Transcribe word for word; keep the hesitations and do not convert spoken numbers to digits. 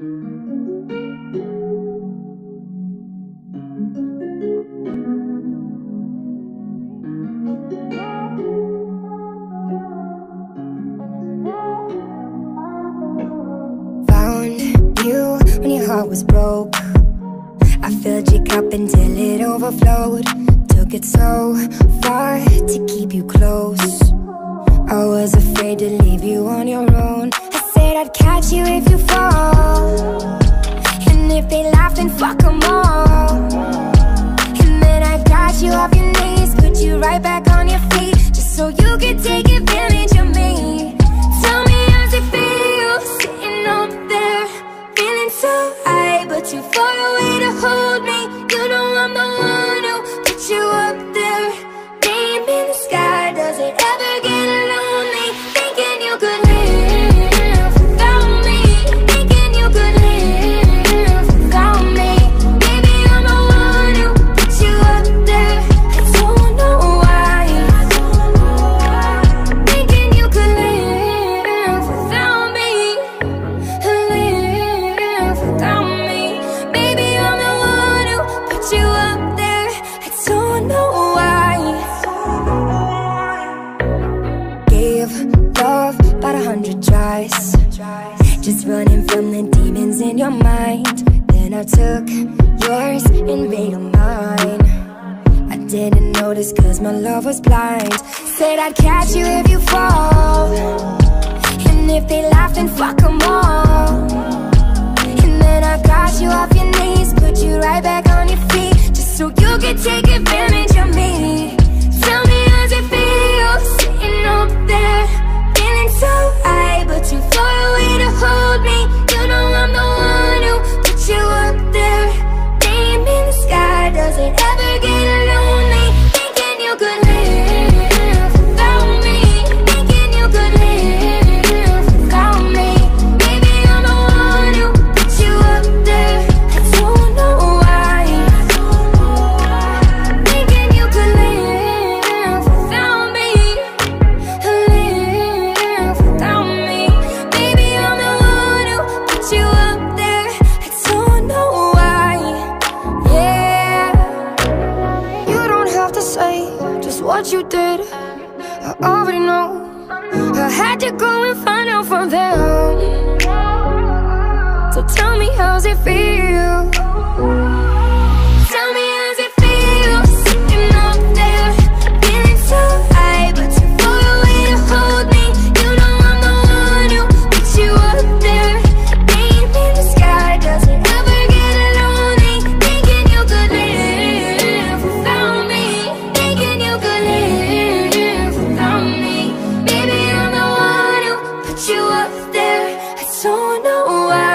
Found you when your heart was broke. I filled your cup until it overflowed. Took it so far to keep you close. I was afraid to leave you on your own. I said I'd catch you if you fall, and if they laugh then fuck them all. And then I got you off your knees, put you right back on your feet, just so you could take advantage of me. Tell me how's it feel, sitting up there, feeling so high, but too far away to hold me. You know I'm the one who put you up there. Name in the sky, does it ever get lonely? Thinking you could live without me, thinking you could live without me. Baby, I'm the one who put you up there. I don't know why. Thinking you could live without me, live without me. Baby, I'm the one who put you up there. I don't know why. Gave love about a hundred tries, just running from the demons in your mind. Then I took yours and made them mine. I didn't notice cause my love was blind. Said I'd catch you if you fall, and if they laugh then fuck them all. And then I got you off your knees, put you right back on your feet, just so you could take advantage of me. Tell me how's it feel, sitting up there, feeling so high, but too far away to hold me. You know I'm the one who put you up there. Name in the sky, does it ever get lonely? Thinking you could live without me, thinking you could live without me. Baby, I'm the one who put you up there. I don't know why. Thinking you could live without me, live without me. Baby, I'm the one who put you up there. I don't know why. Yeah, you don't have to say just what you did, I already know. I had to go and find out from them. So tell me how's it feel. Tell me how's it feel, sitting up there, feeling so high, but too far away to hold me. You know I'm the one who put you up there. Name in the sky, does it ever get lonely? Thinking you could live without me, thinking you could live without me. Baby, I'm the one who put you up there. I don't know why.